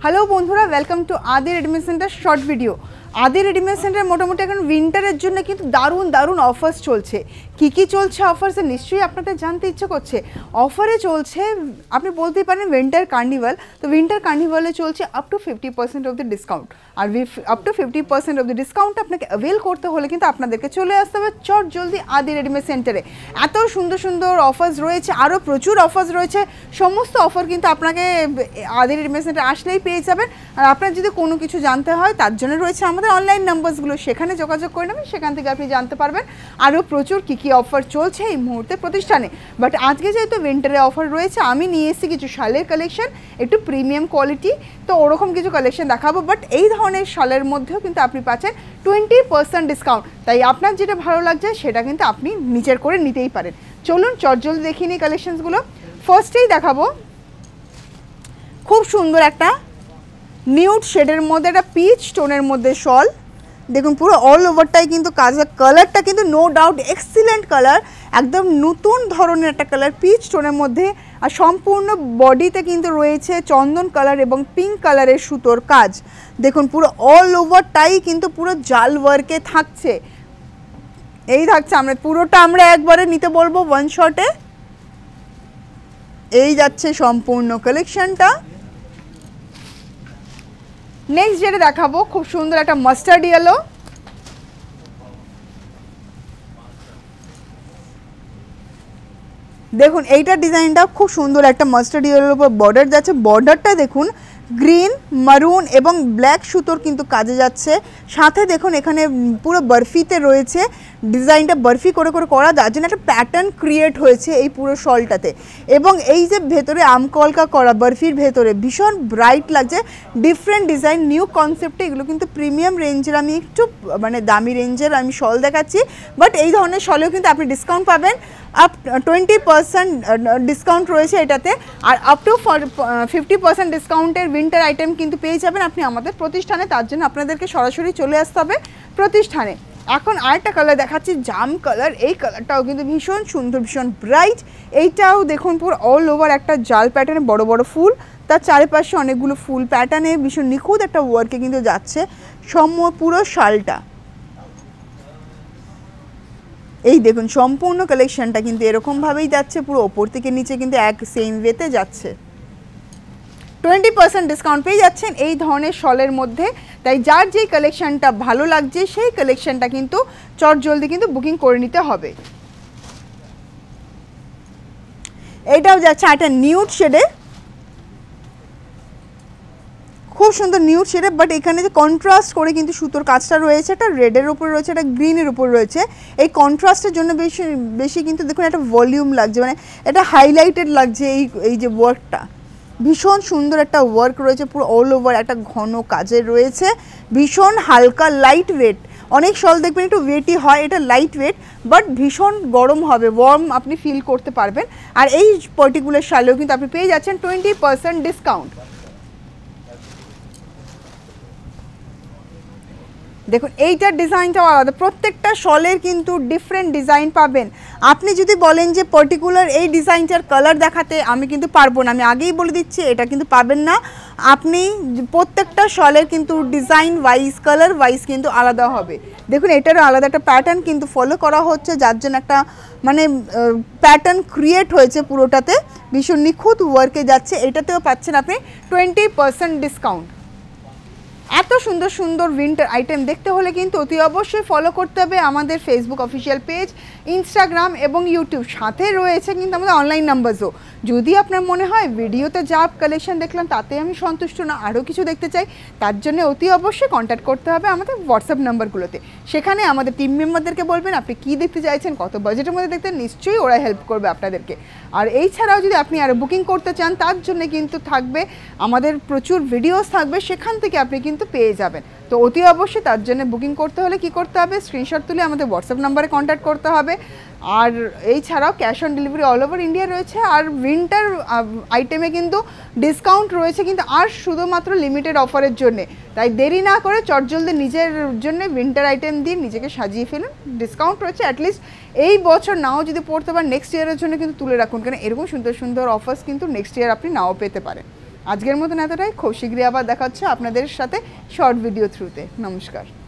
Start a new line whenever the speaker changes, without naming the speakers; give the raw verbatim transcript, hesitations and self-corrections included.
Hello বন্ধুরা, welcome to Adi readymade centre short video. Adi readymade centre মোটামুটি এখন উইন্টারের জন্য কিন্তু দারুণ দারুণ অফার্স চলছে। কি কি চলছে অফার্সে নিশ্চয়ই আপনাদের জানতে ইচ্ছে করছে। অফারে চলছে, আপনি বলতেই পারেন উইন্টার কার্নিভাল। তো উইন্টার কার্নিভালে চলছে up to fifty percent of the discount. আর up to fifty percent of the discount আপনাকে অ্যাভেল করতে হলে কিন্তু আপনাদেরকে চলে আসতে হবে চট জলদি আদি রেডিমেড সেন্টারে। এত সুন্দর সুন্দর অফার্স রয়েছে, আরও প্রচুর অফার্স রয়েছে। সমস্ত অফার কিন্তু আপনাকে আদি রেডিমেড সেন্টারে আসলেই পেয়ে যাবেন। আর আপনার যদি কোনো কিছু জানতে হয় তার জন্য রয়েছে আমাদের অনলাইন নাম্বারসগুলো, সেখানে যোগাযোগ করে নেবেন, সেখান থেকে আপনি জানতে পারবেন আরও প্রচুর কী কী অফার চলছে এই মুহূর্তে প্রতিষ্ঠানে। বাট আজকে যেহেতু উইন্টারে অফার রয়েছে, আমি নিয়ে এসেছি কিছু শালের কালেকশন, একটু প্রিমিয়াম কোয়ালিটি, তো ওরকম কিছু কালেকশন দেখাবো। বাট এই ধরনের শালের মধ্যেও কিন্তু আপনি পাচ্ছেন টোয়েন্টি পার্সেন্ট ডিসকাউন্ট। তাই আপনার যেটা ভালো লাগছে সেটা কিন্তু আপনি নিজের করে নিতেই পারেন। চলুন চটজলদি দেখিয়ে নিই কালেকশনসগুলো। ফার্স্টেই দেখাবো খুব সুন্দর একটা নিউড শেডের মধ্যে একটা পিচ টোনের মধ্যে শল। দেখুন পুরো অল ওভারটাই কিন্তু কাজের কালারটা কিন্তু নো ডাউট এক্সিলেন্ট কালার, একদম নতুন ধরনের একটা কালার পিচ টোনের মধ্যে। আর সম্পূর্ণ বডিতে কিন্তু রয়েছে চন্দন কালার এবং পিঙ্ক কালারের সুতোর কাজ। দেখুন পুরো অল ওভারটাই কিন্তু পুরো জাল ওয়ার্কে থাকছে। এই থাকছে, আমরা পুরোটা আমরা একবারে নিতে বলবো ওয়ান শটে। এই যাচ্ছে সম্পূর্ণ কালেকশনটা। নেক্সট যেটা দেখাবো খুব সুন্দর একটা মাস্টার্ড ইয়েলো। দেখুন এইটার ডিজাইনটা খুব সুন্দর, একটা মাস্টার্ড ইয়েলোর উপর বর্ডার যাচ্ছে। বর্ডারটা দেখুন গ্রিন, মারুন এবং ব্ল্যাক সুতোর কিন্তু কাজে যাচ্ছে। সাথে দেখুন এখানে পুরো বরফিতে রয়েছে ডিজাইনটা, বরফি করে করে করা, যার জন্য একটা প্যাটার্ন ক্রিয়েট হয়েছে এই পুরো শলটাতে। এবং এই যে ভেতরে আমকলকা করা বরফির ভেতরে ভীষণ ব্রাইট লাগছে, ডিফারেন্ট ডিজাইন, নিউ কনসেপ্টে। এগুলো কিন্তু প্রিমিয়াম রেঞ্জের, আমি একটু মানে দামি রেঞ্জের আমি শল দেখাচ্ছি। বাট এই ধরনের শলেও কিন্তু আপনি ডিসকাউন্ট পাবেন, আপ টোয়েন্টি পার্সেন্ট ডিসকাউন্ট রয়েছে এটাতে। আর আপ টু ফিফটি পার্সেন্ট ডিসকাউন্টের উইন্টার আইটেম কিন্তু পেয়ে যাবেন আপনি আমাদের প্রতিষ্ঠানে। তার জন্য আপনাদেরকে সরাসরি চলে আসতে হবে প্রতিষ্ঠানে। এখন আরেকটা কালার দেখাচ্ছি, জাম কালার। এই কালারটাও কিন্তু ভীষণ সুন্দর, ভীষণ ব্রাইট। এইটাও দেখুন পুরো অল ওভার একটা জাল প্যাটার্নে বড় বড় ফুল, তার চারিপাশে অনেকগুলো ফুল প্যাটার্নে ভীষণ নিখুঁত একটা ওয়ার্কে কিন্তু যাচ্ছে সম পুরো শালটা। এই দেখুন সম্পূর্ণ কালেকশনটা কিন্তু এরকমভাবেই যাচ্ছে, পুরো ওপর থেকে নিচে কিন্তু এক সেম ওয়েতে যাচ্ছে। টোয়েন্টি পার্সেন্ট ডিসকাউন্ট পেয়ে যাচ্ছেন এই ধরনের শলের মধ্যে। তাই যার যেই কালেকশনটা ভালো লাগছে সেই কালেকশনটা কিন্তু চট জলদি কিন্তু বুকিং করে নিতে হবে। এইটাও যাচ্ছে একটা নিউড শেডে, খুব সুন্দর নিউড শেডে। বাট এখানে যে কন্ট্রাস্ট করে কিন্তু সুতোর কাজটা রয়েছে, একটা রেডের উপর রয়েছে, একটা গ্রিনের উপর রয়েছে। এই কন্ট্রাস্টের জন্য বেশি বেশি কিন্তু দেখুন একটা ভলিউম লাগছে, মানে এটা হাইলাইটেড লাগছে। এই এই যে ওয়ার্কটা ভীষণ সুন্দর একটা ওয়ার্ক রয়েছে, পুরো অল ওভার একটা ঘন কাজের রয়েছে, ভীষণ হালকা লাইট ওয়েট। অনেক শল দেখবেন একটু ওয়েটই হয়, এটা লাইট ওয়েট বাট ভীষণ গরম হবে, ওয়ার্ম আপনি ফিল করতে পারবেন। আর এই পার্টিকুলার শালেও কিন্তু আপনি পেয়ে যাচ্ছেন টোয়েন্টি পার্সেন্ট ডিসকাউন্ট। দেখুন এইটার ডিজাইনটাও আলাদা, প্রত্যেকটা শলের কিন্তু ডিফারেন্ট ডিজাইন পাবেন। আপনি যদি বলেন যে পার্টিকুলার এই ডিজাইনটার কালার দেখাতে, আমি কিন্তু পারবো না, আমি আগেই বলে দিচ্ছি এটা কিন্তু পাবেন না। আপনি প্রত্যেকটা শলের কিন্তু ডিজাইন ওয়াইজ, কালার ওয়াইজ কিন্তু আলাদা হবে। দেখুন এটারও আলাদা একটা প্যাটার্ন কিন্তু ফলো করা হচ্ছে, যার জন্য একটা মানে প্যাটার্ন ক্রিয়েট হয়েছে পুরোটাতে, ভীষণ নিখুঁত ওয়ার্কে যাচ্ছে। এটাতেও পাচ্ছেন আপনি টোয়েন্টি পার্সেন্ট ডিসকাউন্ট। এত সুন্দর সুন্দর উইন্টার আইটেম দেখতে হলে কিন্তু অতি অবশ্যই ফলো করতে হবে আমাদের ফেসবুক অফিসিয়াল পেজ, ইনস্টাগ্রাম এবং ইউটিউব। সাথে রয়েছে কিন্তু আমাদের অনলাইন নাম্বারসও। যদি আপনার মনে হয় ভিডিওতে যা কালেকশন দেখলাম তাতে আমি সন্তুষ্ট না, আরও কিছু দেখতে চাই, তার জন্য অতি অবশ্যই কন্ট্যাক্ট করতে হবে আমাদের হোয়াটসঅ্যাপ নাম্বারগুলোতে। সেখানে আমাদের টিম মেম্বারদেরকে বলবেন আপনি কী দেখতে চাইছেন, কত বাজেটের মধ্যে দেখতে, নিশ্চয়ই ওরা হেল্প করবে আপনাদেরকে। আর এই ছাড়াও যদি আপনি আরও বুকিং করতে চান তার জন্য কিন্তু থাকবে আমাদের প্রচুর ভিডিওস থাকবে, সেখান থেকে আপনি কিন্তু পেয়ে যাবেন। তো অতি অবশ্যই তার জন্য বুকিং করতে হলে কি করতে হবে, স্ক্রিনশট তুলে আমাদের হোয়াটসঅ্যাপ নাম্বারে কন্ট্যাক্ট করতে হবে। আর এই ছাড়াও cash on delivery all over India রয়েছে। আর উইন্টার আইটেমে কিন্তু ডিসকাউন্ট রয়েছে, কিন্তু আর শুধুমাত্র লিমিটেড অফারের জন্যে। তাই দেরি না করে চটজলদি নিজের জন্য উইন্টার আইটেম দিয়ে নিজেকে সাজিয়ে ফেলুন। ডিসকাউন্ট রয়েছে, অ্যাটলিস্ট এই বছর নাও যদি পড়তে পারেন নেক্সট ইয়ারের জন্য কিন্তু তুলে রাখুন, কারণ এরকম সুন্দর সুন্দর অফার্স কিন্তু নেক্সট ইয়ার আপনি নাও পেতে পারেন। আজকের মতন এতটাই, খুব শীঘ্রই আবার দেখা হচ্ছে আপনাদের সাথে শর্ট ভিডিও থ্রুতে। নমস্কার।